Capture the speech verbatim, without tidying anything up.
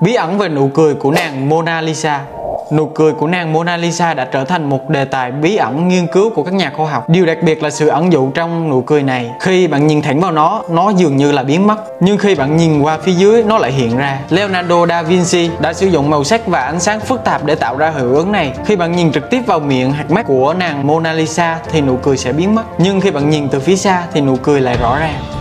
Bí ẩn về nụ cười của nàng Mona Lisa. Nụ cười của nàng Mona Lisa đã trở thành một đề tài bí ẩn nghiên cứu của các nhà khoa học. Điều đặc biệt là sự ẩn dụ trong nụ cười này. Khi bạn nhìn thẳng vào nó, nó dường như là biến mất. Nhưng khi bạn nhìn qua phía dưới, nó lại hiện ra. Leonardo da Vinci đã sử dụng màu sắc và ánh sáng phức tạp để tạo ra hiệu ứng này. Khi bạn nhìn trực tiếp vào miệng hoặc mắt của nàng Mona Lisa thì nụ cười sẽ biến mất. Nhưng khi bạn nhìn từ phía xa thì nụ cười lại rõ ràng.